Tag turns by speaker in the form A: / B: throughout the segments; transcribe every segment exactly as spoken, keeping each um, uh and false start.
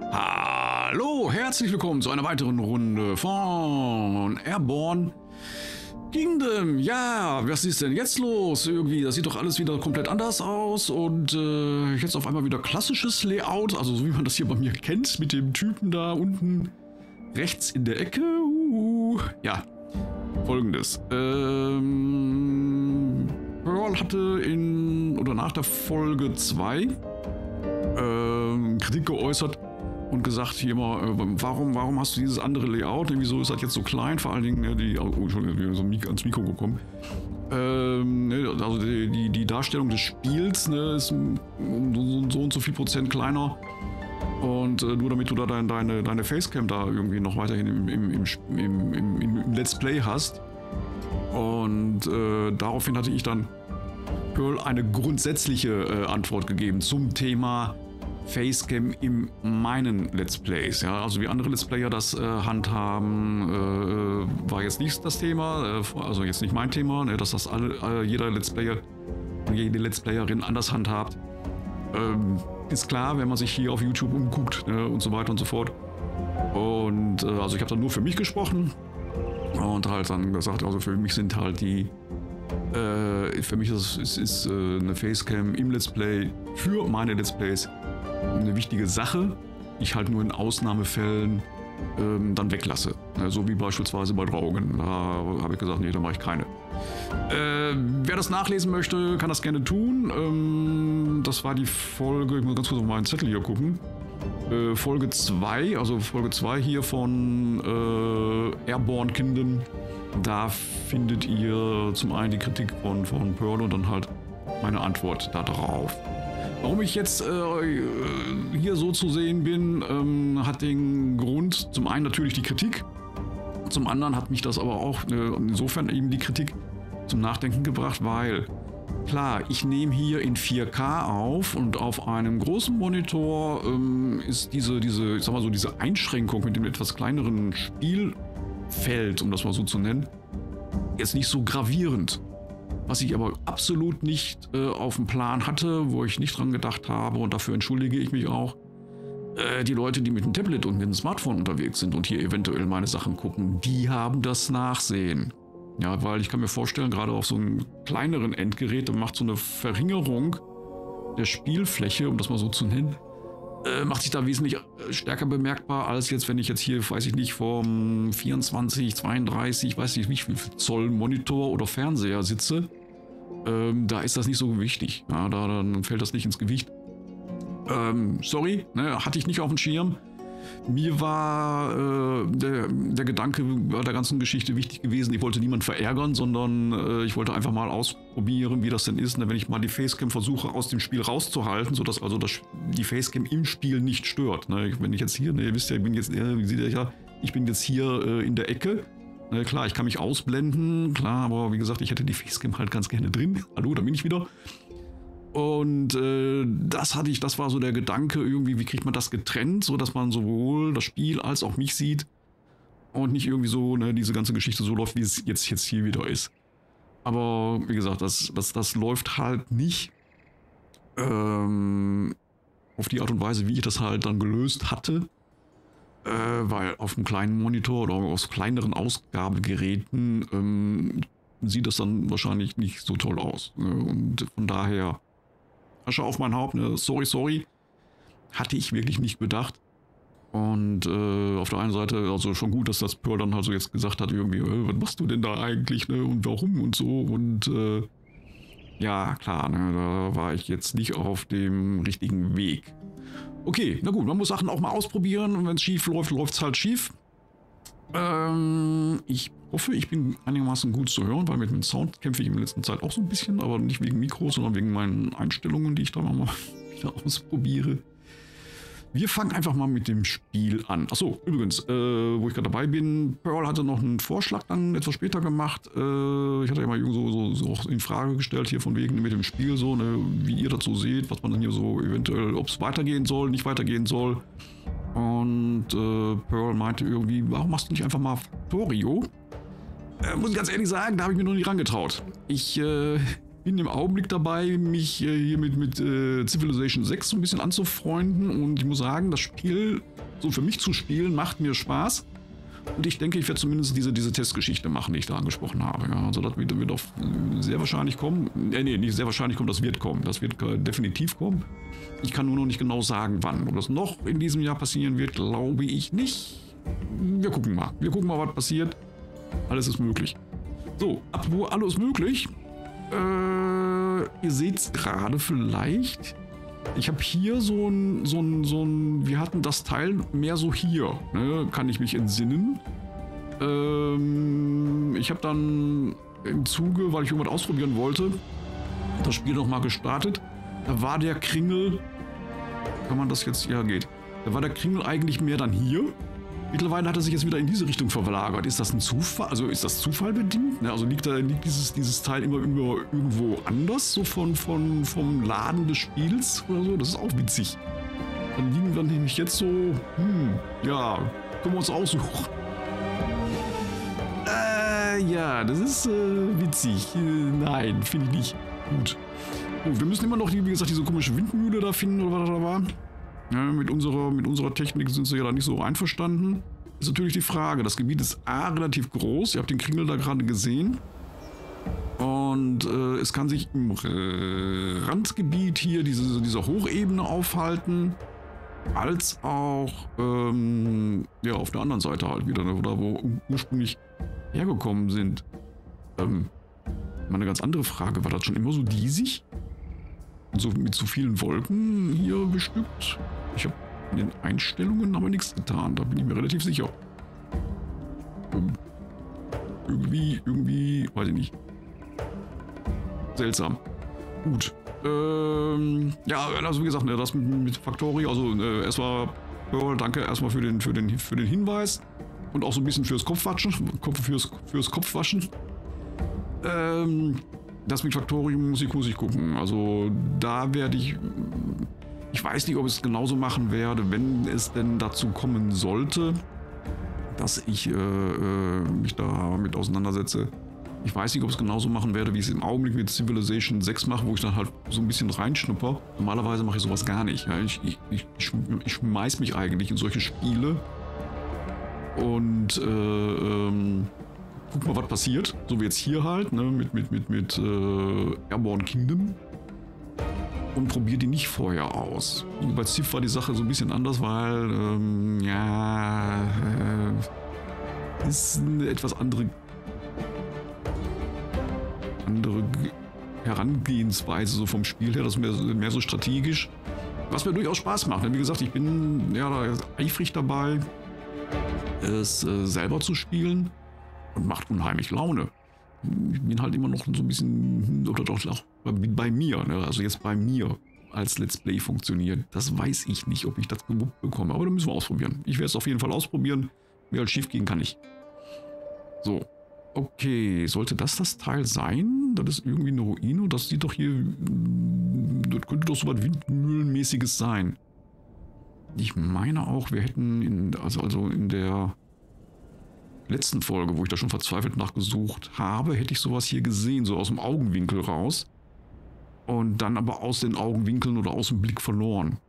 A: Hallo, herzlich willkommen zu einer weiteren Runde von Airborne Kingdom. Ja, was ist denn jetzt los? Irgendwie, das sieht doch alles wieder komplett anders aus und äh, jetzt auf einmal wieder klassisches Layout, also so wie man das hier bei mir kennt, mit dem Typen da unten rechts in der Ecke. Uh, ja, folgendes. Ähm, Pearl hatte in oder nach der Folge zwei ähm, Kritik geäußert und gesagt hier mal, äh, warum, warum hast du dieses andere Layout? Wieso ist das jetzt so klein? Vor allen Dingen, äh, die, oh, Entschuldigung, ich bin so ans Mikro gekommen. Ähm, ne, also die, die, die Darstellung des Spiels, ne, ist um so, so und so viel Prozent kleiner. Und äh, nur damit du da dein, deine, deine Facecam da irgendwie noch weiterhin im, im, im, im, im, im Let's Play hast. Und äh, daraufhin hatte ich dann Pearl eine grundsätzliche äh, Antwort gegeben zum Thema Facecam in meinen Let's Plays. Ja, also wie andere Let's Player das äh, handhaben, äh, war jetzt nicht das Thema, äh, also jetzt nicht mein Thema, ne, dass das alle, äh, jeder Let's Player und jede Let's Playerin anders handhabt. Ähm, ist klar, wenn man sich hier auf YouTube umguckt, ne, und so weiter und so fort. Und äh, also ich habe dann nur für mich gesprochen und halt dann gesagt, also für mich sind halt die äh, für mich ist, ist, ist äh, eine Facecam im Let's Play für meine Let's Plays eine wichtige Sache, ich halt nur in Ausnahmefällen ähm, dann weglasse. Ja, so wie beispielsweise bei Draugen. Da habe ich gesagt, nee, da mache ich keine. Äh, wer das nachlesen möchte, kann das gerne tun. Ähm, das war die Folge, ich muss ganz kurz auf meinen Zettel hier gucken. Äh, Folge zwei, also Folge zwei hier von äh, Airborne Kingdom. Da findet ihr zum einen die Kritik von, von Pearl und dann halt meine Antwort darauf. Warum ich jetzt äh, hier so zu sehen bin, ähm, hat den Grund, zum einen natürlich die Kritik, zum anderen hat mich das aber auch äh, insofern eben die Kritik zum Nachdenken gebracht, weil klar, ich nehme hier in vier K auf und auf einem großen Monitor ähm, ist diese, diese, ich sag mal so, diese Einschränkung mit dem etwas kleineren Spielfeld, um das mal so zu nennen, jetzt nicht so gravierend. Was ich aber absolut nicht äh, auf dem Plan hatte, wo ich nicht dran gedacht habe, und dafür entschuldige ich mich auch, äh, die Leute, die mit dem Tablet und mit dem Smartphone unterwegs sind und hier eventuell meine Sachen gucken, die haben das Nachsehen. Ja, weil ich kann mir vorstellen, gerade auf so einem kleineren Endgerät, da macht so eine Verringerung der Spielfläche, um das mal so zu nennen, äh, macht sich da wesentlich stärker bemerkbar, als jetzt, wenn ich jetzt hier, weiß ich nicht, vom vierundzwanzig, zweiunddreißig, weiß ich nicht, wie viel Zoll Monitor oder Fernseher sitze. Ähm, da ist das nicht so wichtig. Ja, da dann fällt das nicht ins Gewicht. Ähm, sorry, ne, hatte ich nicht auf dem Schirm. Mir war äh, der, der Gedanke bei der ganzen Geschichte wichtig gewesen, ich wollte niemanden verärgern, sondern äh, ich wollte einfach mal ausprobieren, wie das denn ist, ne, wenn ich mal die Facecam versuche aus dem Spiel rauszuhalten, sodass also das, die Facecam im Spiel nicht stört. Ne. Wenn ich jetzt hier, ne, ihr wisst ja, ich bin jetzt, äh, wie seht ihr ja, ich bin jetzt hier äh, in der Ecke. Ne, klar, ich kann mich ausblenden, klar, aber wie gesagt, ich hätte die Facecam halt ganz gerne drin. Hallo, da bin ich wieder. Und äh, das hatte ich, das war so der Gedanke irgendwie, wie kriegt man das getrennt, so dass man sowohl das Spiel als auch mich sieht und nicht irgendwie so, ne, diese ganze Geschichte so läuft, wie es jetzt, jetzt hier wieder ist. Aber wie gesagt, das, das, das läuft halt nicht ähm, auf die Art und Weise, wie ich das halt dann gelöst hatte, äh, weil auf einem kleinen Monitor oder aus kleineren Ausgabegeräten ähm, sieht das dann wahrscheinlich nicht so toll aus. Ne? Und von daher Asche auf mein Haupt, ne? sorry, sorry, hatte ich wirklich nicht bedacht. Und äh, auf der einen Seite, also schon gut, dass das Pearl dann halt so jetzt gesagt hat, irgendwie, äh, was machst du denn da eigentlich, ne? Und warum und so. Und äh, ja, klar, ne? Da war ich jetzt nicht auf dem richtigen Weg. Okay, na gut, man muss Sachen auch mal ausprobieren und wenn es schief läuft, läuft es halt schief. Ähm, ich hoffe, ich bin einigermaßen gut zu hören, weil mit dem Sound kämpfe ich in letzter Zeit auch so ein bisschen, aber nicht wegen Mikros, sondern wegen meinen Einstellungen, die ich da mal wieder ausprobiere. Wir fangen einfach mal mit dem Spiel an. Achso, übrigens, äh, wo ich gerade dabei bin, Pearl hatte noch einen Vorschlag dann etwas später gemacht. Äh, ich hatte ja mal so, so, so auch in Frage gestellt hier von wegen mit dem Spiel so, ne, wie ihr dazu seht, was man dann hier so eventuell, ob es weitergehen soll, nicht weitergehen soll. Und äh, Pearl meinte irgendwie, warum machst du nicht einfach mal Factorio? Äh, muss ich ganz ehrlich sagen, da habe ich mir noch nicht rangetraut. Ich, äh, bin im Augenblick dabei, mich äh, hier mit, mit äh, Civilization sechs so ein bisschen anzufreunden und ich muss sagen, das Spiel, so für mich zu spielen, macht mir Spaß. Und ich denke, ich werde zumindest diese, diese Testgeschichte machen, die ich da angesprochen habe. Ja, also das wird, wird auch sehr wahrscheinlich kommen. Äh, nee, nicht sehr wahrscheinlich kommen, das wird kommen. Das wird definitiv kommen. Ich kann nur noch nicht genau sagen, wann. Ob das noch in diesem Jahr passieren wird, glaube ich nicht. Wir gucken mal. Wir gucken mal, was passiert. Alles ist möglich. So, apropos alles möglich. Äh, ihr seht es gerade vielleicht. Ich habe hier so ein, so ein, so ein, wir hatten das Teil mehr so hier, ne? Kann ich mich entsinnen. Ähm, ich habe dann im Zuge, weil ich irgendwas ausprobieren wollte, das Spiel nochmal gestartet. Da war der Kringel, kann man das jetzt, ja geht, da war der Kringel eigentlich mehr dann hier. Mittlerweile hat er sich jetzt wieder in diese Richtung verlagert. Ist das ein Zufall? Also ist das zufallbedingt? Ne? Also liegt, da, liegt dieses, dieses Teil immer, immer irgendwo anders, so von, von, vom Laden des Spiels oder so? Das ist auch witzig. Dann liegen wir nämlich jetzt so, hm, ja, können wir uns aussuchen. Äh, ja, das ist äh, witzig. Äh, nein, finde ich nicht. Gut. Oh, wir müssen immer noch, die, wie gesagt, diese komische Windmühle da finden oder was da war. Ja, mit, unserer, mit unserer Technik sind sie ja da nicht so einverstanden. Ist natürlich die Frage. Das Gebiet ist A, relativ groß. Ihr habt den Kringel da gerade gesehen. Und äh, es kann sich im Randgebiet hier diese, dieser Hochebene aufhalten. Als auch ähm, ja, auf der anderen Seite halt wieder, ne, da wo ursprünglich hergekommen sind. Ähm, mal eine ganz andere Frage. War das schon immer so diesig? So mit so vielen Wolken hier bestückt. Ich habe in den Einstellungen aber nichts getan, da bin ich mir relativ sicher. Ähm, irgendwie, irgendwie, weiß ich nicht. Seltsam. Gut. Ähm, ja, also wie gesagt, ne, das mit, mit Factorio, also äh, erstmal, Pearl, danke erstmal für den, für, den, für den Hinweis. Und auch so ein bisschen fürs Kopfwaschen, Kopf, fürs, fürs Kopfwaschen. Ähm, Das mit Factorium muss ich, muss ich gucken. Also da werde ich... Ich weiß nicht, ob ich es genauso machen werde, wenn es denn dazu kommen sollte, dass ich äh, mich da mit auseinandersetze. Ich weiß nicht, ob ich es genauso machen werde, wie ich es im Augenblick mit Civilization sechs mache, wo ich dann halt so ein bisschen reinschnupper. Normalerweise mache ich sowas gar nicht. Ja, ich, ich, ich, ich schmeiß mich eigentlich in solche Spiele und... Äh, ähm, guck mal, was passiert. So wie jetzt hier halt, ne, mit, mit, mit, mit äh, Airborne Kingdom. Und probier die nicht vorher aus. Bei Civ war die Sache so ein bisschen anders, weil, ähm, ja, äh, ist eine etwas andere, andere Herangehensweise so vom Spiel her. Das ist mehr, mehr so strategisch. Was mir durchaus Spaß macht. Denn wie gesagt, ich bin ja eifrig dabei, es äh, selber zu spielen. Und macht unheimlich Laune. Ich bin halt immer noch so ein bisschen, oder doch auch bei mir, ne? Also jetzt bei mir als Let's Play funktioniert. Das weiß ich nicht, ob ich das gewuppt bekomme, aber da müssen wir ausprobieren. Ich werde es auf jeden Fall ausprobieren. Mehr als schief gehen kann ich. So, okay, sollte das das Teil sein? Das ist irgendwie eine Ruine. Das sieht doch hier, das könnte doch so was Windmühlenmäßiges sein. Ich meine auch, wir hätten in, also, also in der letzten Folge, wo ich da schon verzweifelt nachgesucht habe, hätte ich sowas hier gesehen, so aus dem Augenwinkel raus. Und dann aber aus den Augenwinkeln oder aus dem Blick verloren.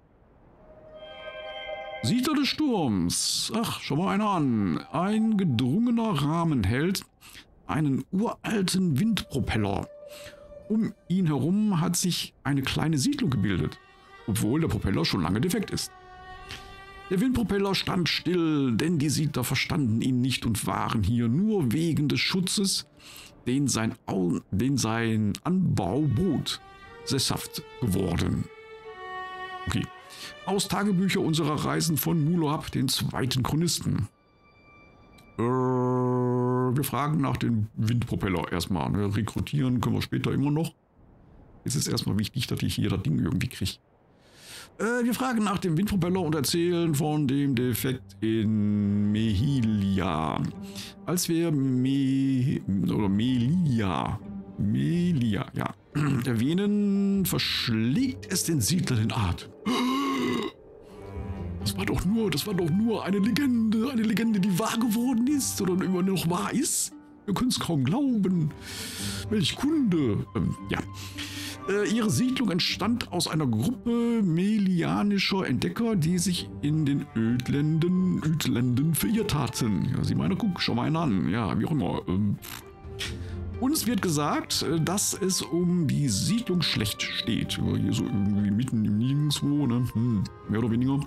A: Siedler des Sturms. Ach, schau mal einer an. Ein gedrungener Rahmen hält einen uralten Windpropeller. Um ihn herum hat sich eine kleine Siedlung gebildet, obwohl der Propeller schon lange defekt ist. Der Windpropeller stand still, denn die Siedler verstanden ihn nicht und waren hier nur wegen des Schutzes, den sein, Au den sein Anbau bot, sesshaft geworden. Okay. Aus Tagebücher unserer Reisen von Mulohab, den zweiten Chronisten. Äh, wir fragen nach dem Windpropeller erstmal. Ne? Rekrutieren können wir später immer noch. Jetzt ist erstmal wichtig, dass ich hier das Ding irgendwie kriege. Äh, wir fragen nach dem Windpropeller und erzählen von dem Defekt in Mehilia. Als wir Me oder Melia, Melia, ja, erwähnen, verschlägt es den Siedler den Atem. Das war doch nur, das war doch nur eine Legende, eine Legende, die wahr geworden ist oder immer noch wahr ist. Wir können es kaum glauben. Welch Kunde. Ähm, ja. Äh, ihre Siedlung entstand aus einer Gruppe melianischer Entdecker, die sich in den Ödländen, Ödländen verirrt hatten. Ja, sieh mal, guck, schau mal einen an. Ja, wie auch immer. Ähm, uns wird gesagt, dass es um die Siedlung schlecht steht. Hier so irgendwie mitten im Nirgendwo, ne? Hm, mehr oder weniger.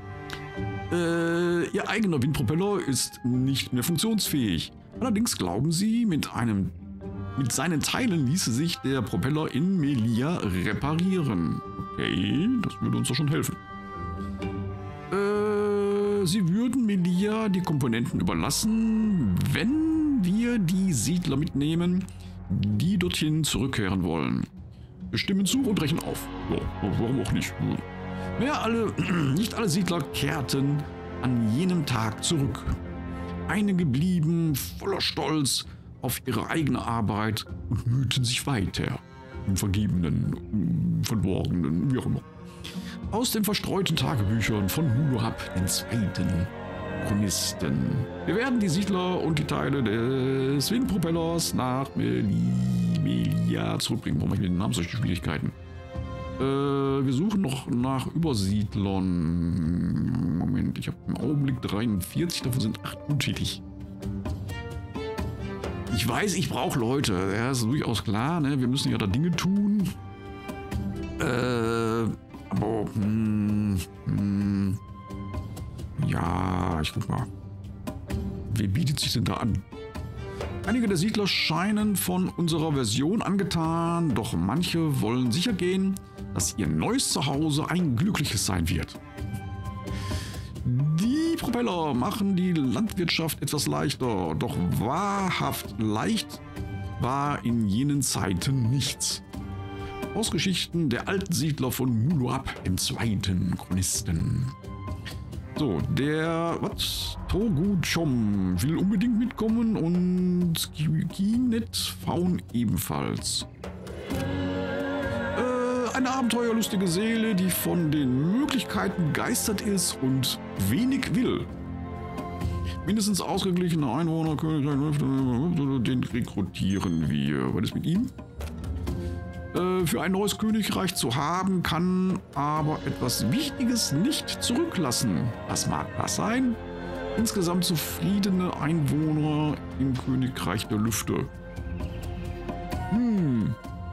A: Äh, ihr eigener Windpropeller ist nicht mehr funktionsfähig. Allerdings glauben sie, mit einem mit seinen Teilen ließe sich der Propeller in Melia reparieren. Okay, das würde uns doch schon helfen. Äh, sie würden Melia die Komponenten überlassen, wenn wir die Siedler mitnehmen, die dorthin zurückkehren wollen. Wir stimmen zu und brechen auf. Ja, warum auch nicht? Ja, alle, nicht alle Siedler kehrten an jenem Tag zurück. Einige blieben voller Stolz auf ihre eigene Arbeit und mühten sich weiter. Im Vergebenen, im Verborgenen, wie auch immer. Aus den verstreuten Tagebüchern von Muluhab, den zweiten Chronisten. Wir werden die Siedler und die Teile des Windpropellers nach Melia zurückbringen. Warum habe ich mit den Namen solche Schwierigkeiten? Äh, wir suchen noch nach Übersiedlern. Moment, ich habe im Augenblick dreiundvierzig, davon sind acht untätig. Ich weiß, ich brauche Leute, ja, ist durchaus klar, ne? Wir müssen ja da Dinge tun. Äh, aber, hm, hm, ja, ich guck mal. Wer bietet sich denn da an? Einige der Siedler scheinen von unserer Version angetan, doch manche wollen sicher gehen, dass ihr neues Zuhause ein glückliches sein wird. Die Propeller machen die Landwirtschaft etwas leichter, doch wahrhaft leicht war in jenen Zeiten nichts. Aus Geschichten der alten Siedler von Muluhab, dem zweiten Chronisten. So, der, was? Togu Chom will unbedingt mitkommen und Kinet Faun ebenfalls. Eine abenteuerlustige Seele, die von den Möglichkeiten begeistert ist und wenig will. Mindestens ausgeglichene Einwohner, den rekrutieren wir. Was ist mit ihm? Äh, für ein neues Königreich zu haben, kann aber etwas Wichtiges nicht zurücklassen. Was mag das sein? Insgesamt zufriedene Einwohner im Königreich der Lüfte. Hm.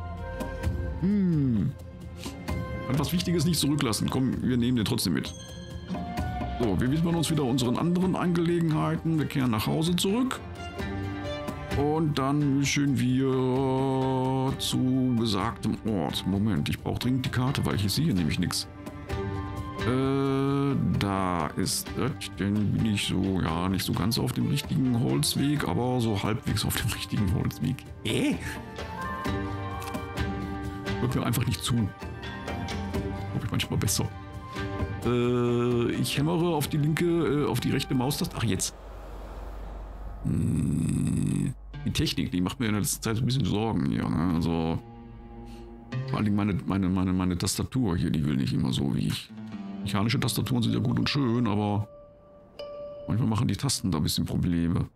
A: Hm. Etwas Wichtiges nicht zurücklassen. Komm, wir nehmen den trotzdem mit. So, wir widmen uns wieder unseren anderen Angelegenheiten. Wir kehren nach Hause zurück. Und dann mischen wir zu besagtem Ort. Moment, ich brauche dringend die Karte, weil ich sehe nämlich nichts. Äh, da ist das. Dann bin ich so, ja, nicht so ganz auf dem richtigen Holzweg, aber so halbwegs auf dem richtigen Holzweg. Äh? Hört mir einfach nicht zu. Glaube ich manchmal besser. Äh, ich hämmere auf die linke, äh, auf die rechte Maustaste. Ach, jetzt. Hm, die Technik, die macht mir in der letzten Zeit ein bisschen Sorgen hier. Ne? Also, vor allem meine, meine, meine, meine Tastatur hier, die will nicht immer so wie ich. Mechanische Tastaturen sind ja gut und schön, aber manchmal machen die Tasten da ein bisschen Probleme.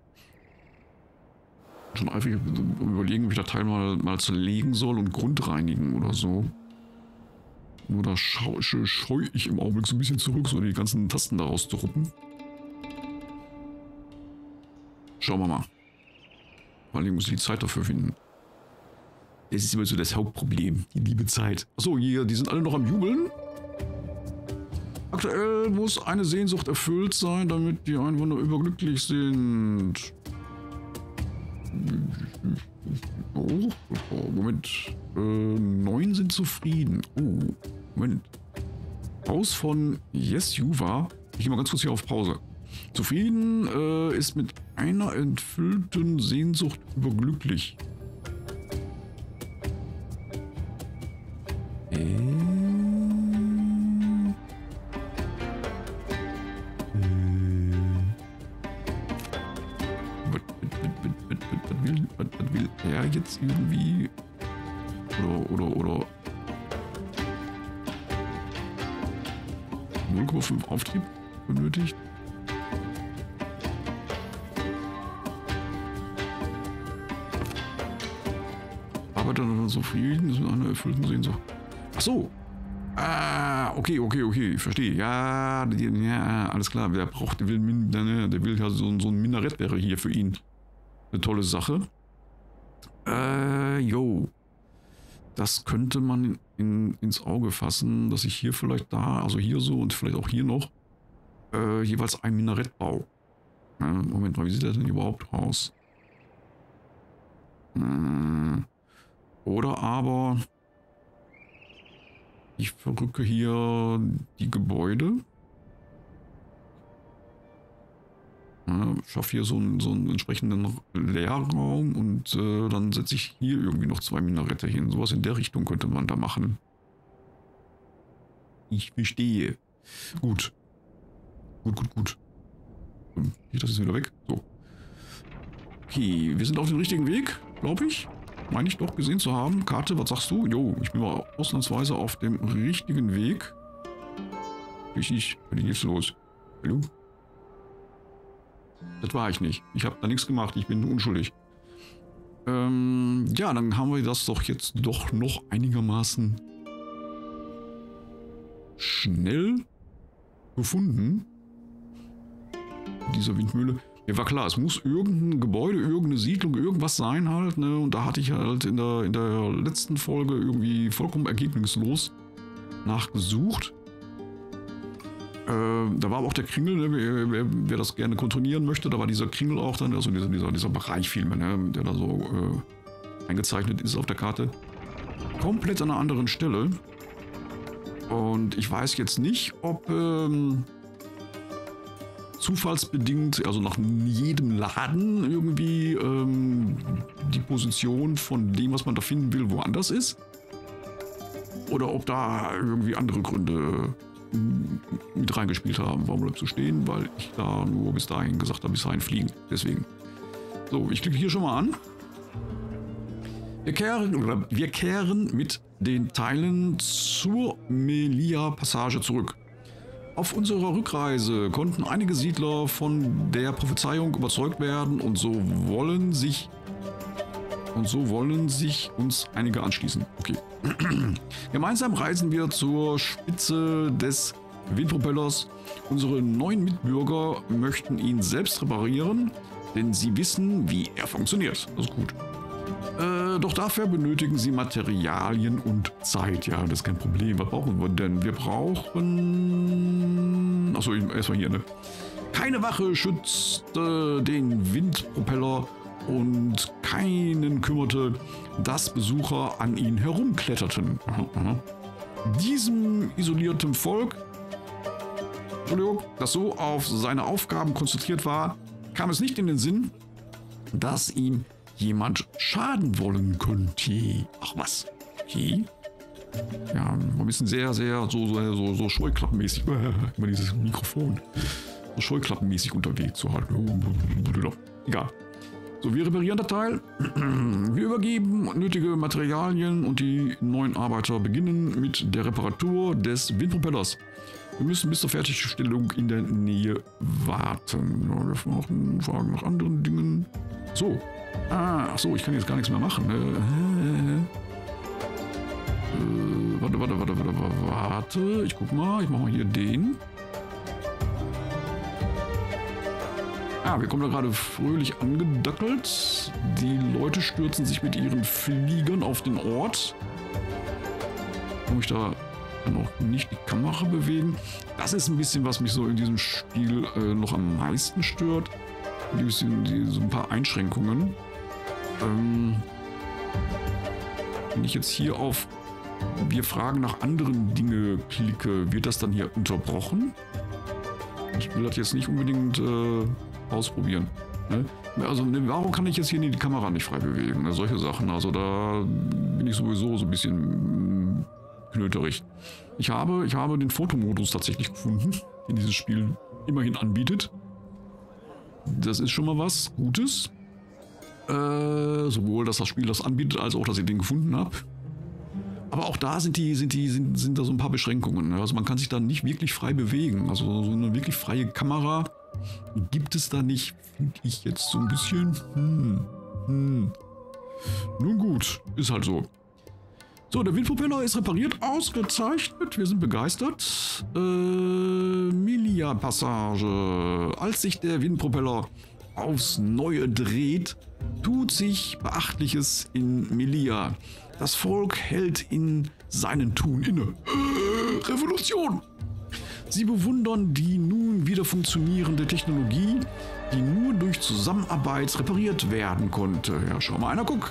A: Schon einfach überlegen, wie ich das Teil mal, mal zerlegen soll und grundreinigen oder so. Nur da scheue schau ich im Augenblick so ein bisschen zurück, so die ganzen Tasten da rauszuruppen. Schauen wir mal. Vor allem muss ich die Zeit dafür finden. Das ist immer so das Hauptproblem, die liebe Zeit. Achso, hier, die sind alle noch am Jubeln. Aktuell muss eine Sehnsucht erfüllt sein, damit die Einwohner überglücklich sind. Oh, oh, Moment. Äh, neun sind zufrieden. Oh, Moment. Haus von Yesuva. Ich gehe mal ganz kurz hier auf Pause. Zufrieden äh, ist mit einer erfüllten Sehnsucht überglücklich. Äh. Was will er jetzt irgendwie? Oder, oder, oder. null Komma fünf Auftrieb benötigt. Arbeiter zufrieden ist mit einer erfüllten Sehnsucht. Ach so. Ah, okay, okay, okay, ich verstehe. Ja, die, ja, alles klar. Wer braucht, der will, der will ja so, so ein Minarett wäre hier für ihn eine tolle Sache. Äh, jo. Das könnte man in, ins Auge fassen, dass ich hier vielleicht da, also hier so und vielleicht auch hier noch, äh, jeweils ein Minarett baue. Äh, Moment mal, wie sieht das denn überhaupt aus? Äh, oder aber ich verrücke hier die Gebäude. Ja, schaffe hier so einen, so einen entsprechenden Leerraum und äh, dann setze ich hier irgendwie noch zwei Minarette hin. Sowas in der Richtung könnte man da machen. Ich verstehe. Gut. Gut, gut, gut. Geht das jetzt wieder weg? So. Okay, wir sind auf dem richtigen Weg, glaube ich. Meine ich doch gesehen zu haben. Karte, was sagst du? Jo, ich bin mal ausnahmsweise auf dem richtigen Weg. Richtig, was ist jetzt los? Hallo? Das war ich nicht. Ich habe da nichts gemacht. Ich bin unschuldig. Ähm, ja, dann haben wir das doch jetzt doch noch einigermaßen schnell gefunden. Diese Windmühle. Mir war klar, es muss irgendein Gebäude, irgendeine Siedlung, irgendwas sein halt, ne? Und da hatte ich halt in der, in der letzten Folge irgendwie vollkommen ergebnislos nachgesucht. Äh, da war aber auch der Kringel, ne? wer, wer, wer das gerne kontrollieren möchte, da war dieser Kringel auch dann, also dieser, dieser, dieser Bereich vielmehr, ne? Der da so äh, eingezeichnet ist auf der Karte. Komplett an einer anderen Stelle. Und ich weiß jetzt nicht, ob ähm, zufallsbedingt, also nach jedem Laden irgendwie ähm, die Position von dem, was man da finden will, woanders ist. Oder ob da irgendwie andere Gründe mit reingespielt haben. Warum bleibst du stehen? Weil ich da nur bis dahin gesagt habe, bis dahin fliegen. Deswegen. So, ich klicke hier schon mal an. Wir kehren, wir kehren mit den Teilen zur Melia-Passage zurück. Auf unserer Rückreise konnten einige Siedler von der Prophezeiung überzeugt werden und so wollen sich und so wollen sich uns einige anschließen. Okay. Gemeinsam reisen wir zur Spitze des Windpropellers. Unsere neuen Mitbürger möchten ihn selbst reparieren, denn sie wissen, wie er funktioniert. Das ist gut. Äh, doch dafür benötigen sie Materialien und Zeit. Ja, das ist kein Problem. Was brauchen wir denn? Wir brauchen... Achso, erstmal hier, ne? Keine Wache schützte den Windpropeller und keinen kümmerte, dass Besucher an ihn herumkletterten. Aha, aha. Diesem isolierten Volk, Entschuldigung, das so auf seine Aufgaben konzentriert war, kam es nicht in den Sinn, dass ihm jemand schaden wollen könnte. Ach was. Okay. Ja, ein bisschen sehr, sehr so, so, so, so scheuklappenmäßig. Immer dieses Mikrofon. So scheuklappenmäßig unterwegs. So halt. Egal. So, wir reparieren das Teil. Wir übergeben nötige Materialien und die neuen Arbeiter beginnen mit der Reparatur des Windpropellers. Wir müssen bis zur Fertigstellung in der Nähe warten. Ja, wir fragen, fragen nach anderen Dingen. So. Ah, ach so, ich kann jetzt gar nichts mehr machen. Äh, äh, warte, warte, warte, warte, warte. Ich guck mal, ich mache mal hier den. Ah, wir kommen da gerade fröhlich angedackelt. Die Leute stürzen sich mit ihren Fliegern auf den Ort. Kann ich da noch nicht die Kamera bewegen? Das ist ein bisschen, was mich so in diesem Spiel äh, noch am meisten stört. Die bisschen, die, so ein paar Einschränkungen. Ähm, wenn ich jetzt hier auf wir fragen nach anderen Dinge klicke, wird das dann hier unterbrochen? Ich will das jetzt nicht unbedingt äh, ausprobieren. Ne? Also warum kann ich jetzt hier die Kamera nicht frei bewegen? Ne? Solche Sachen. Also da bin ich sowieso so ein bisschen mh, knöterig. Ich habe, ich habe den Fotomodus tatsächlich gefunden, den dieses Spiel immerhin anbietet. Das ist schon mal was Gutes. Äh, sowohl, dass das Spiel das anbietet, als auch, dass ich den gefunden habe. Aber auch da sind die, sind die, sind, sind da so ein paar Beschränkungen. Also man kann sich da nicht wirklich frei bewegen. Also so eine wirklich freie Kamera gibt es da nicht, finde ich jetzt so ein bisschen. Hm, hm. Nun gut, ist halt so. So, der Windpropeller ist repariert, ausgezeichnet, wir sind begeistert. Äh, Milia-Passage. Als sich der Windpropeller aufs Neue dreht, tut sich Beachtliches in Milia. Das Volk hält in seinen Tun inne. Revolution! Sie bewundern die nun wieder funktionierende Technologie, die nur durch Zusammenarbeit repariert werden konnte. Ja, schau mal einer, guck.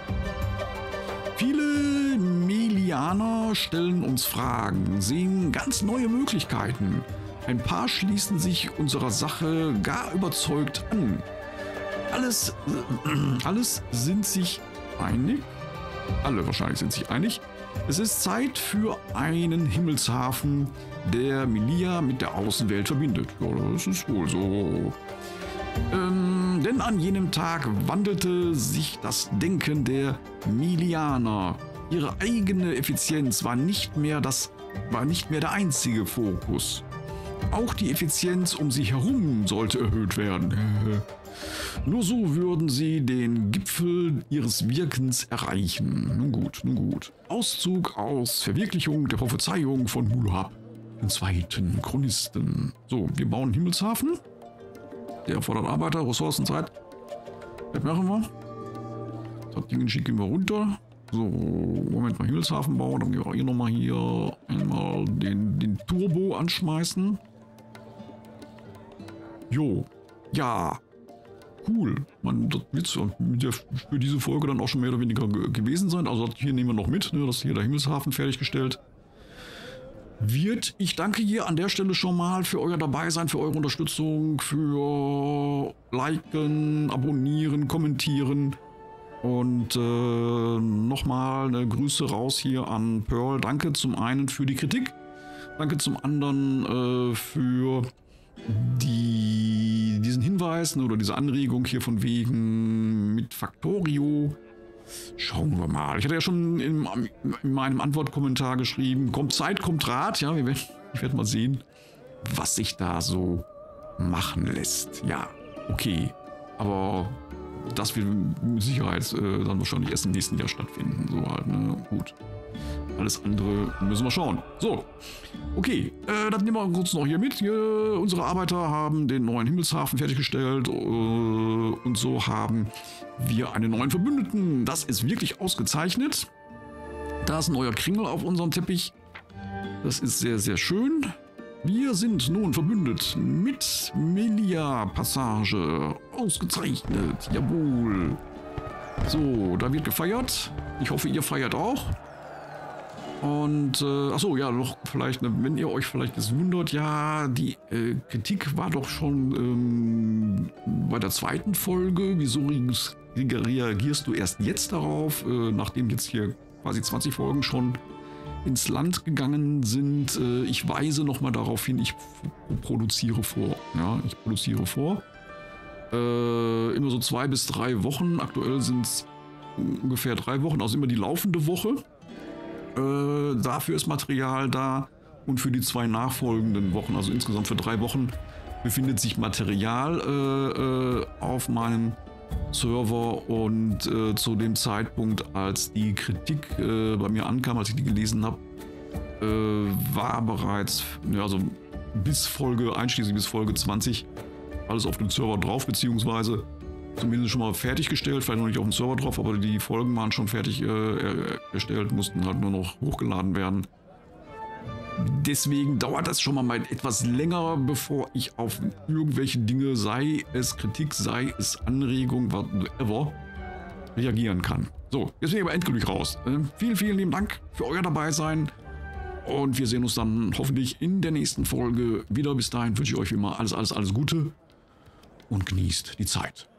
A: Viele Melianer stellen uns Fragen, sehen ganz neue Möglichkeiten. Ein paar schließen sich unserer Sache gar überzeugt an. Alles, äh, alles sind sich einig. Alle wahrscheinlich sind sich einig. Es ist Zeit für einen Himmelshafen, der Milia mit der Außenwelt verbindet. Ja, das ist wohl so. Ähm, denn an jenem Tag wandelte sich das Denken der Milianer. Ihre eigene Effizienz war nicht mehr, das, war nicht mehr der einzige Fokus. Auch die Effizienz um sie herum sollte erhöht werden. Nur so würden sie den Gipfel ihres Wirkens erreichen. Nun gut, nun gut. Auszug aus Verwirklichung der Prophezeiung von Muluhab, den zweiten Chronisten. So, wir bauen einen Himmelshafen. Der erfordert Arbeiter, Ressourcen, Zeit. Das machen wir. Das Ding schicken wir runter. So, Moment mal, Himmelshafen bauen. Dann gehen wir hier nochmal hier einmal den, den Turbo anschmeißen. Jo, ja. Cool. Man, das wird für diese Folge dann auch schon mehr oder weniger gewesen sein. Also hier nehmen wir noch mit, ne, dass hier der Himmelshafen fertiggestellt wird. Ich danke hier an der Stelle schon mal für euer Dabeisein, für eure Unterstützung, für Liken, Abonnieren, Kommentieren. Und äh, nochmal eine Grüße raus hier an Pearl. Danke zum einen für die Kritik. Danke zum anderen äh, für die, diesen Hinweis, ne, oder diese Anregung hier von wegen mit Factorio. Schauen wir mal. Ich hatte ja schon in, in meinem Antwortkommentar geschrieben, kommt Zeit, kommt Rat. Ja, wir werden, ich werde mal sehen, was sich da so machen lässt. Ja, okay. Aber das wird mit Sicherheit äh, dann wahrscheinlich erst im nächsten Jahr stattfinden. So halt, ne? Gut. Alles andere müssen wir schauen. So, okay, äh, das nehmen wir kurz noch hier mit. Hier, unsere Arbeiter haben den neuen Himmelshafen fertiggestellt äh, und so haben wir einen neuen Verbündeten. Das ist wirklich ausgezeichnet. Da ist ein neuer Kringel auf unserem Teppich. Das ist sehr, sehr schön. Wir sind nun verbündet mit Milia Passage. Ausgezeichnet, jawohl. So, da wird gefeiert. Ich hoffe, ihr feiert auch. Und, äh, achso, ja, noch vielleicht, ne, wenn ihr euch vielleicht jetzt wundert, ja, die äh, Kritik war doch schon ähm, bei der zweiten Folge. Wieso reagierst du erst jetzt darauf, äh, nachdem jetzt hier quasi zwanzig Folgen schon ins Land gegangen sind? Äh, ich weise nochmal darauf hin, ich produziere vor. Ja, ich produziere vor. Äh, immer so zwei bis drei Wochen. Aktuell sind es ungefähr drei Wochen, also immer die laufende Woche. Äh, dafür ist Material da und für die zwei nachfolgenden Wochen, also insgesamt für drei Wochen, befindet sich Material äh, äh, auf meinem Server. Und äh, zu dem Zeitpunkt, als die Kritik äh, bei mir ankam, als ich die gelesen habe, äh, war bereits, ja, also bis Folge, einschließlich bis Folge zwanzig, alles auf dem Server drauf, beziehungsweise zumindest schon mal fertiggestellt, vielleicht noch nicht auf dem Server drauf, aber die Folgen waren schon fertig äh, erstellt, mussten halt nur noch hochgeladen werden. Deswegen dauert das schon mal etwas länger, bevor ich auf irgendwelche Dinge, sei es Kritik, sei es Anregung, whatever, reagieren kann. So, jetzt bin ich aber endgültig raus. Äh, vielen, vielen lieben Dank für euer Dabeisein und wir sehen uns dann hoffentlich in der nächsten Folge wieder. Bis dahin wünsche ich euch wie immer alles, alles, alles Gute und genießt die Zeit.